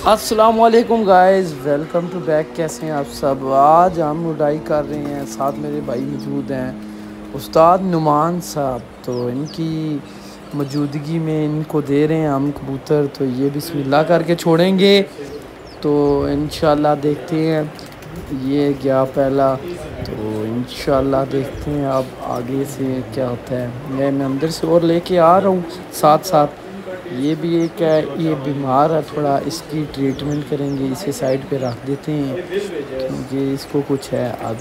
अस्सलामुअलैकुम guys, welcome to back. कैसे हैं आप सब। आज हम उड़ाई कर रहे हैं, साथ मेरे भाई मौजूद हैं उस्ताद नुमान साहब। तो इनकी मौजूदगी में इनको दे रहे हैं हम कबूतर। तो ये बिस्मिल्लाह करके छोड़ेंगे। तो इंशाल्लाह देखते हैं। ये गया पहला। तो इंशाल्लाह देखते हैं अब आगे से क्या होता है। मैं अंदर से और लेके आ रहा हूँ साथ साथ। ये भी एक है, ये बीमार है थोड़ा, इसकी ट्रीटमेंट करेंगे। इसे साइड पे रख देते हैं क्योंकि इसको कुछ है। अब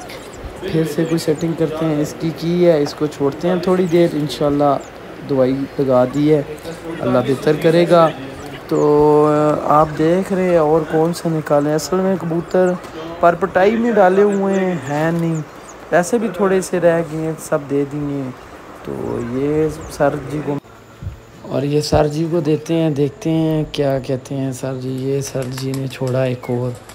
फिर से कुछ सेटिंग करते हैं इसकी की है। इसको छोड़ते हैं थोड़ी देर, इंशाल्लाह दवाई लगा दी है, अल्लाह बेहतर करेगा। तो आप देख रहे हैं और कौन सा निकालें। असल में कबूतर परपटाई में डाले हुए हैं नहीं, पैसे भी थोड़े से रह गए हैं, सब दे दिए। तो ये सर जी को, और ये सर जी को देते हैं, देखते हैं क्या कहते हैं सर जी। ये सर जी ने छोड़ा एक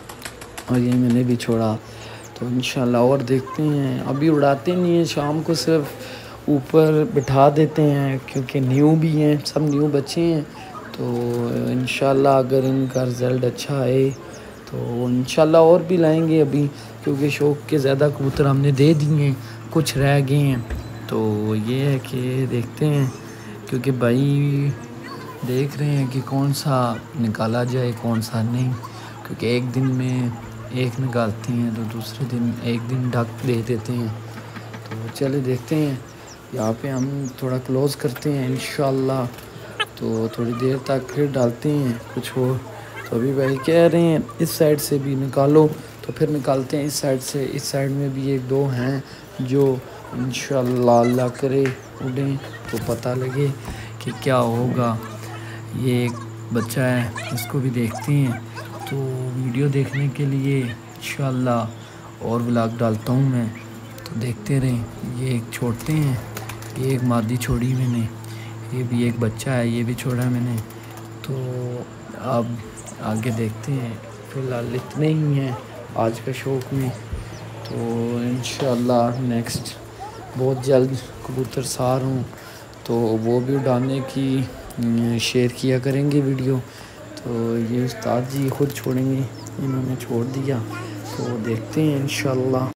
और ये मैंने भी छोड़ा। तो इंशाल्लाह और देखते हैं। अभी उड़ाते नहीं हैं, शाम को सिर्फ ऊपर बिठा देते हैं क्योंकि न्यू भी हैं, सब न्यू बच्चे हैं। तो इंशाल्लाह अगर इनका रिज़ल्ट अच्छा आए तो इंशाल्लाह और भी लाएंगे अभी, क्योंकि शौक़ के ज़्यादा कबूतर हमने दे दिए हैं, कुछ रह गए हैं। तो ये है कि देखते हैं, क्योंकि भाई देख रहे हैं कि कौन सा निकाला जाए कौन सा नहीं। क्योंकि एक दिन में एक निकालते हैं तो दूसरे दिन एक दिन ढक दे देते हैं। तो चले देखते हैं। यहाँ पे हम थोड़ा क्लोज़ करते हैं इंशाल्लाह। तो थोड़ी देर तक फिर डालते हैं कुछ हो। तो अभी भाई कह रहे हैं इस साइड से भी निकालो, तो फिर निकालते हैं इस साइड से। इस साइड में भी एक दो हैं जो इंशाल्लाह अल्लाह करे उड़ें तो पता लगे कि क्या होगा। ये एक बच्चा है, इसको भी देखते हैं। तो वीडियो देखने के लिए इंशाल्लाह और व्लॉग डालता हूँ मैं, तो देखते रहें। ये एक छोड़ते हैं, ये एक मादी छोड़ी मैंने, ये भी एक बच्चा है, ये भी छोड़ा मैंने। तो अब आगे देखते हैं। फ़िलहाल इतने ही हैं आज का शौक़ में। तो इंशाल्लाह नेक्स्ट बहुत जल्द कबूतर सार हूँ तो वो भी उड़ाने की शेयर किया करेंगे वीडियो। तो ये उस्ताद जी ख़ुद छोड़ेंगे, इन्होंने छोड़ दिया। तो देखते हैं इंशाल्लाह।